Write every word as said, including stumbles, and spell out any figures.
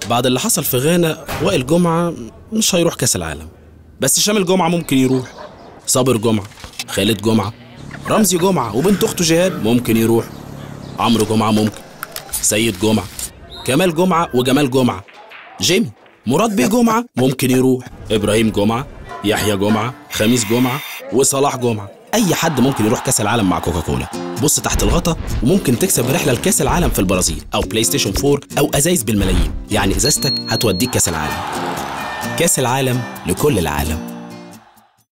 بعد اللي حصل في غانا وائل جمعة مش هيروح كاس العالم، بس شامل جمعة ممكن يروح، صابر جمعة، خالد جمعة، رمزي جمعة وبنت أخته جهاد ممكن يروح، عمرو جمعة ممكن، سيد جمعة، كمال جمعة وجمال جمعة، جيمي، مراد بيه جمعة ممكن يروح، إبراهيم جمعة، يحيى جمعة، خميس جمعة وصلاح جمعة. أي حد ممكن يروح كاس العالم مع كوكاكولا. بص تحت الغطا وممكن تكسب رحلة لكاس العالم في البرازيل أو بلاي ستيشن فور أو أزايز بالملايين، يعني إزازتك هتوديك كاس العالم. كاس العالم لكل العالم.